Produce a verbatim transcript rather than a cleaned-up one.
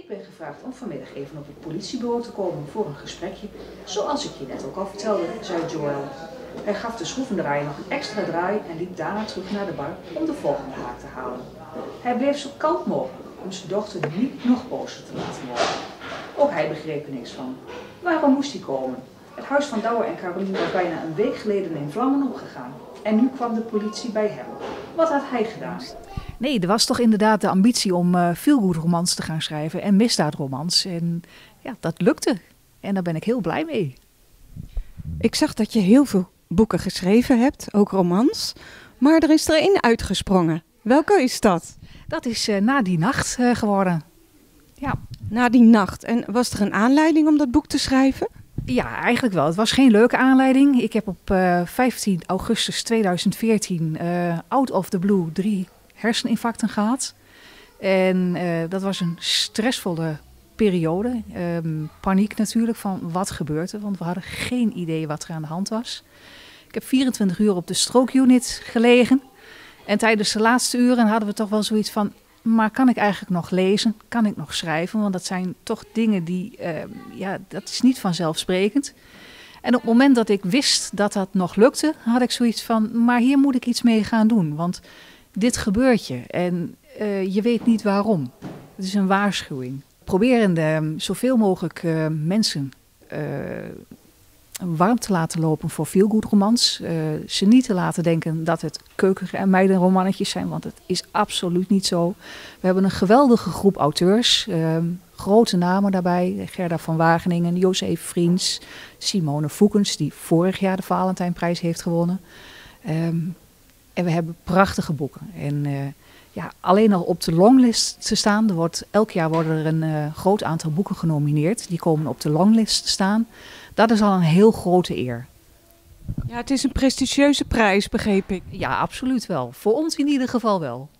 ben gevraagd om vanmiddag even op het politiebureau te komen voor een gesprekje. Zoals ik je net ook al vertelde, zei Joel. Hij gaf de schroevendraaier nog een extra draai en liep daarna terug naar de bar om de volgende haak te halen. Hij bleef zo koud mogelijk om zijn dochter niet nog bozer te laten worden. Ook hij begreep er niks van. Waarom moest hij komen? Het huis van Douwe en Caroline was bijna een week geleden in vlammen opgegaan. En nu kwam de politie bij hem. Wat had hij gedaan? Nee, er was toch inderdaad de ambitie om uh, feelgood romans te gaan schrijven en misdaadromans. En ja, dat lukte. En daar ben ik heel blij mee. Ik zag dat je heel veel boeken geschreven hebt, ook romans. Maar er is er één uitgesprongen. Welke is dat? Dat is uh, Na die nacht uh, geworden. Ja. Na die nacht. En was er een aanleiding om dat boek te schrijven? Ja, eigenlijk wel. Het was geen leuke aanleiding. Ik heb op uh, vijftien augustus tweeduizend veertien uh, out of the blue drie herseninfarcten gehad. En uh, dat was een stressvolle periode. Um, paniek natuurlijk van wat gebeurt er, want we hadden geen idee wat er aan de hand was. Ik heb vierentwintig uur op de stroke unit gelegen. En tijdens de laatste uren hadden we toch wel zoiets van, maar kan ik eigenlijk nog lezen? Kan ik nog schrijven? Want dat zijn toch dingen die, uh, ja, dat is niet vanzelfsprekend. En op het moment dat ik wist dat dat nog lukte, had ik zoiets van, maar hier moet ik iets mee gaan doen. Want dit gebeurt je en uh, je weet niet waarom. Het is een waarschuwing. Proberende um, zoveel mogelijk uh, mensen uh, warm te laten lopen voor feelgood romans. Uh, ze niet te laten denken dat het keuken- en meidenromannetjes zijn, want het is absoluut niet zo. We hebben een geweldige groep auteurs, uh, grote namen daarbij. Gerda van Wageningen, José Vriends, Simone Voekens, die vorig jaar de Valentijnprijs heeft gewonnen. Um, en we hebben prachtige boeken. En uh, ja, alleen al op de longlist te staan, er wordt, elk jaar worden er een uh, groot aantal boeken genomineerd. Die komen op de longlist te staan. Dat is al een heel grote eer. Ja, het is een prestigieuze prijs, begreep ik. Ja, absoluut wel. Voor ons in ieder geval wel.